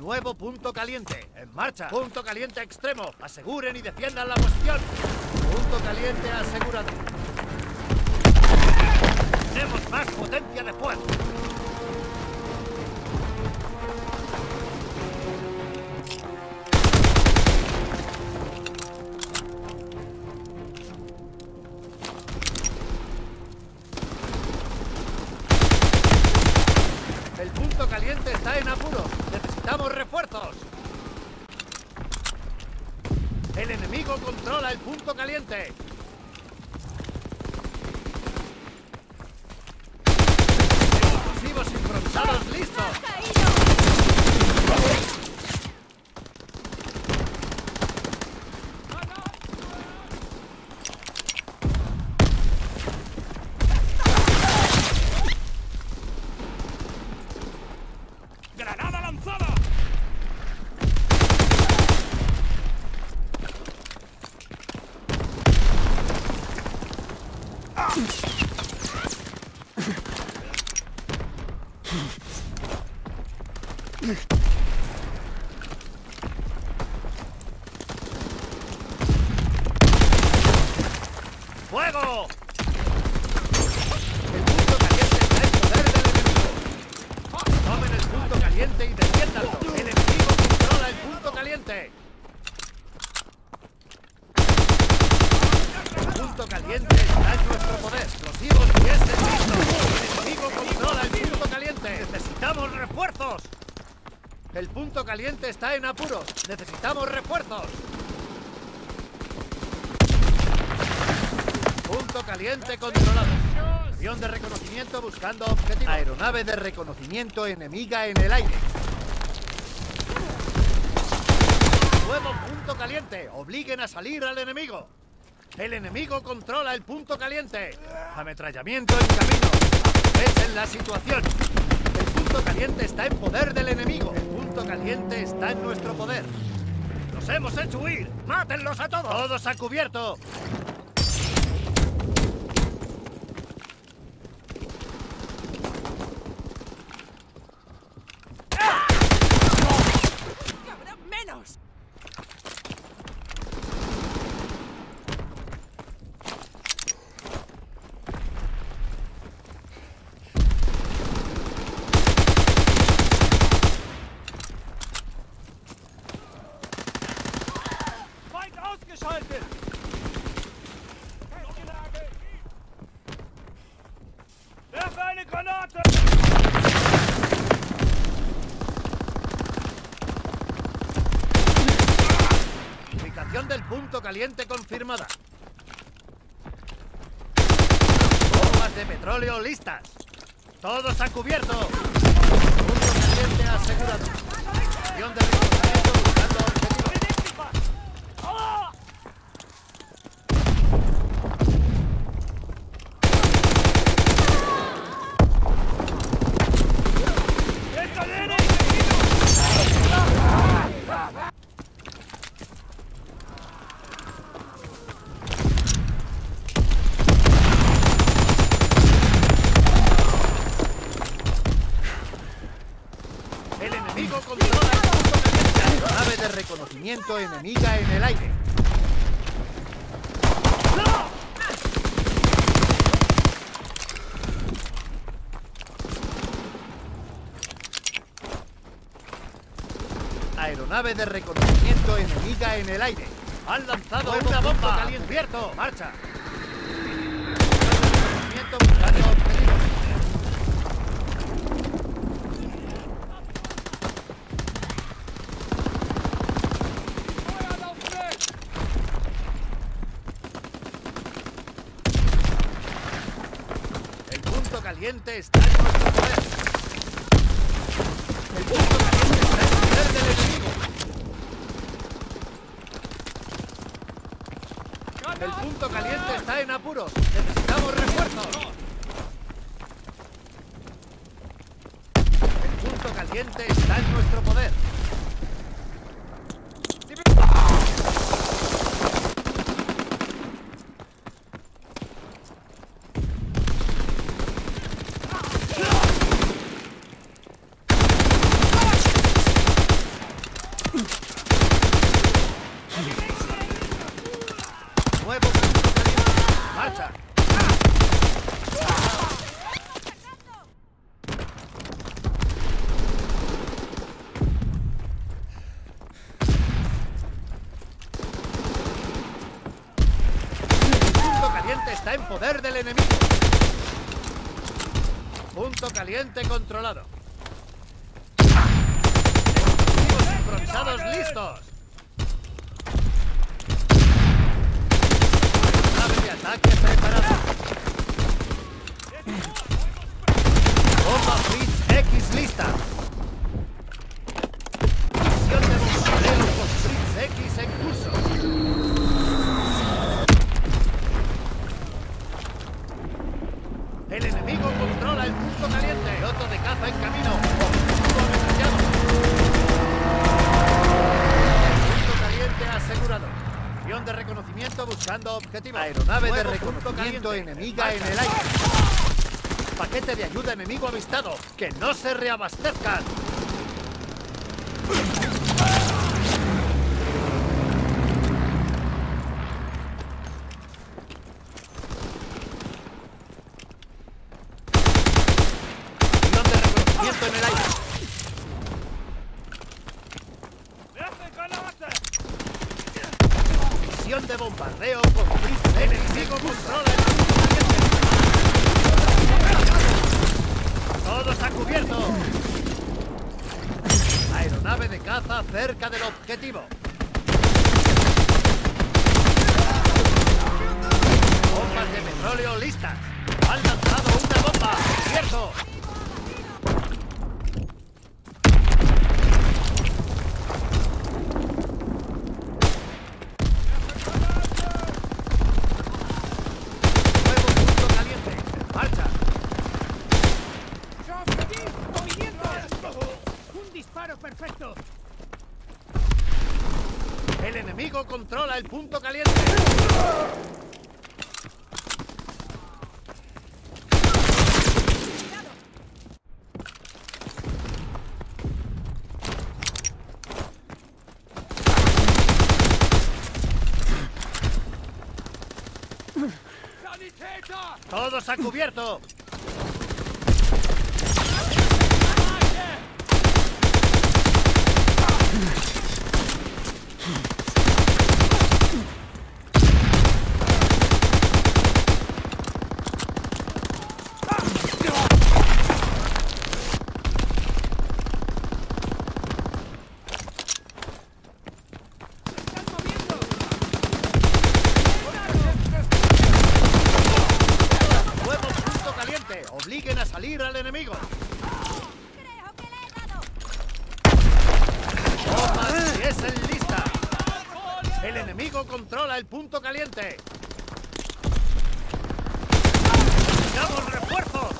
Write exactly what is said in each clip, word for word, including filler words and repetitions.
Nuevo punto caliente. En marcha. Punto caliente extremo. Aseguren y defiendan la posición. Punto caliente asegurado. Tenemos más potencia de fuego. El punto caliente está en apuros. Necesitamos refuerzos. El enemigo controla el punto caliente. Explosivos improvisados listos. ¡Granada lanzada! ¡Fuego! El punto caliente está en poder del enemigo. Tomen el punto caliente y defiéndanlo. El enemigo controla el punto caliente. El punto caliente está en nuestro poder. Explosivos y este listo. El enemigo controla el punto caliente. Necesitamos refuerzos. El punto caliente está en apuros. Necesitamos refuerzos. Punto caliente controlado. Avión de reconocimiento buscando objetivo. Aeronave de reconocimiento enemiga en el aire. Nuevo punto caliente. Obliguen a salir al enemigo. El enemigo controla el punto caliente. Ametrallamiento en camino. Aprovechen la situación. El punto caliente está en poder del enemigo. El punto caliente está en nuestro poder. ¡Los hemos hecho huir! ¡Mátenlos a todos! ¡Todos a cubierto! Ausgeschaltet! Werfe eine Granate! Ubicación del punto caliente confirmada. Bombas de petróleo listas. Todos a cubierto. Punto caliente asegurado. Avión de reconocimiento buscando objetivo. El enemigo controla el punto caliente. Nave de reconocimiento enemiga en el aire. Aeronave de reconocimiento enemiga en el aire. Han lanzado una bomba caliente. Cubierto. Marcha. Reconocimiento buscando objetivo. El punto caliente está en nuestro poder. El punto caliente está en poder del enemigo. El punto caliente está en apuros. Necesitamos refuerzos. El punto caliente está en nuestro poder. caliente está en poder del enemigo. Punto caliente controlado. Explosivos improvisados listos. Nave de ataque preparada. Bomba Fritz X lista. Misión de bombardeo con Fritz X en curso. El enemigo controla el punto caliente. Piloto de caza en camino. Objetivo ametrallado. Punto caliente asegurado. Avión de reconocimiento buscando objetivo. Aeronave de reconocimiento enemiga en el aire. Paquete de ayuda enemigo avistado. ¡Que no se reabastezcan! Avión de reconocimiento en el aire. Misión de bombardeo con Fritz. El enemigo controla el punto caliente. ¡Todo está cubierto! Aeronave de caza cerca del objetivo. Bombas de petróleo listas. Han lanzado una bomba. ¡Cierto! Nuevo punto caliente. En marcha. ¡Un disparo perfecto! El enemigo controla el punto caliente. ¡Todos a cubierto! ¡Nuevo punto caliente! ¡Obliguen a salir al enemigo! Creo que le he dado. ¡Bombas diésel lista! ¡El enemigo controla el punto caliente! ¡Necesitamos refuerzos!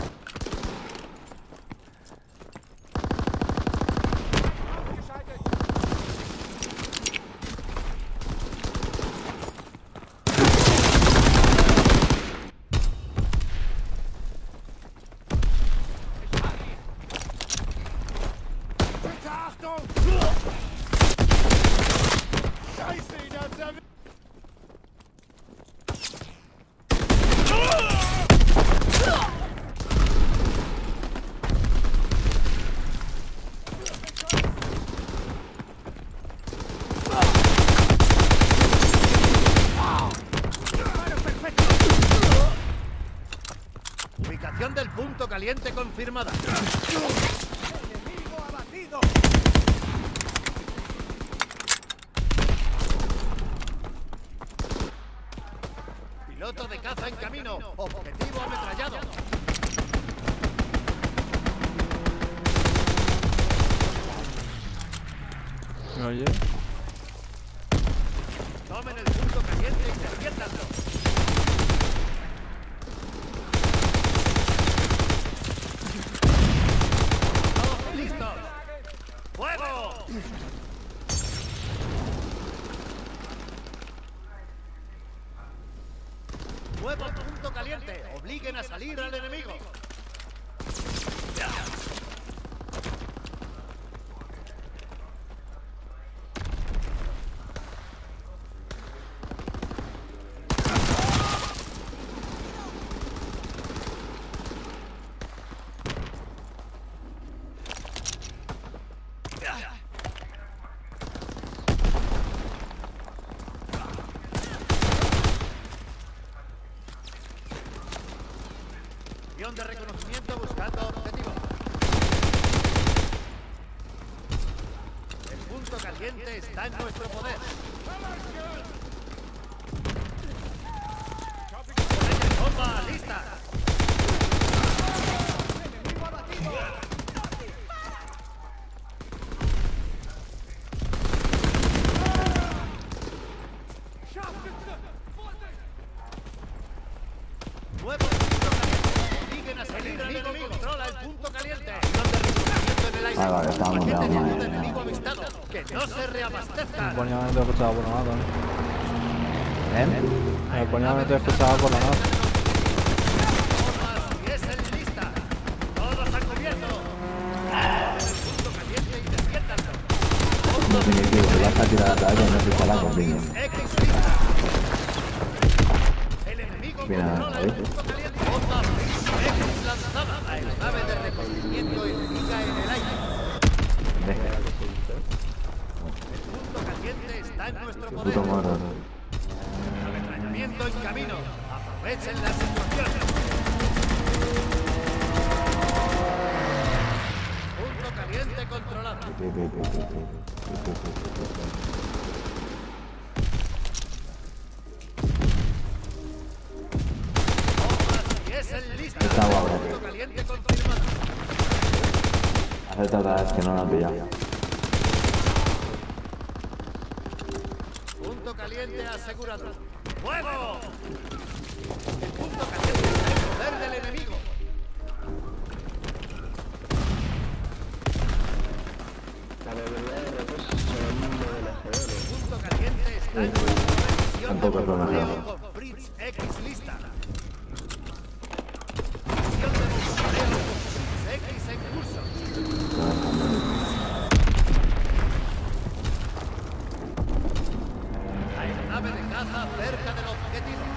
Ubicación del punto caliente confirmada. ¡Enemigo abatido! Piloto de caza en camino. Objetivo ametrallado. ¿Me oye? Tomen el punto caliente y defiéndanlo. ¡Todos listos! ¡Fuego! Nuevo punto caliente. Obliguen a salir al enemigo. Misión de reconocimiento buscando objetivo. El punto caliente está en nuestro poder. ¡Bomba lista! Nuevo punto caliente. Siguen a salir. El enemigo controla el punto caliente. En el aire. Ah, vale, estábamos Paquete ya de mal. ayuda enemigo avistado. Que no se reabastezcan. Coño, no te he escuchado por nada, ¿no? ¿Eh? El coño no te he escuchado por nada. Y es el lista. Todos han cubierto. El punto caliente y defiéndanlo. Definitivo, ya está tirada la toalla y no se está la conmigo. X lista. El enemigo Mira, controla el ¿veis? punto caliente. Bomba X lanzada. Aeronave de reconocimiento enemiga en el aire. El punto caliente está en nuestro poder. Puto moro. Ametrallamiento en camino. Aprovechen la situación. Punto caliente controlado. Bombas y es el listo. Está guapo. Punto caliente confirmado. Hace otra vez que no la han pillado. Punto caliente asegurado. ¡Fuego! El punto caliente está en poder del enemigo. El punto caliente está en nuestra posición. Tampoco es lo mejor. Bombardeo con Fritz X lista. Misión de bombardeo con Fritz X en curso. Aeronave de caza cerca del objetivo.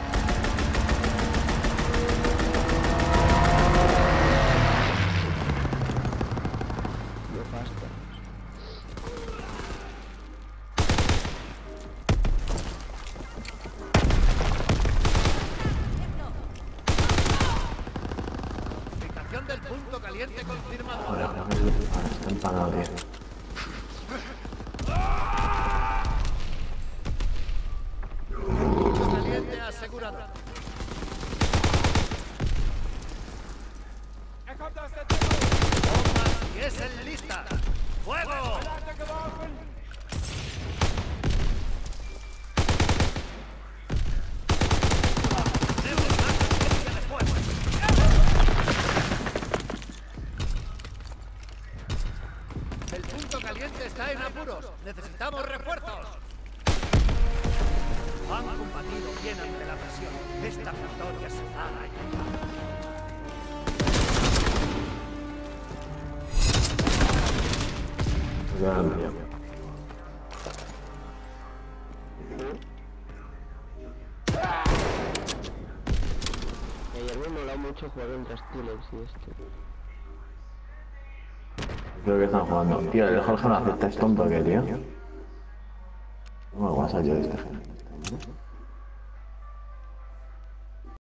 Ubicación del punto caliente confirmado. Ahora, está empanado, tío. Punto caliente asegurado. Er kommt aus der Deckung. Bombas y es el lista. ¡Fuego! Granate geworfen. Tenemos más asistencia de fuego. El punto caliente está en apuros. Necesitamos refuerzos. Han combatido bien ante la presión. Esta victoria será la Ya la han pillado. Ayer me mola mucho jugar contra Steelers y esto. Creo que están jugando. Tío, el Jorge no acepta, es tonto que, tío. No me voy a salir de este gente.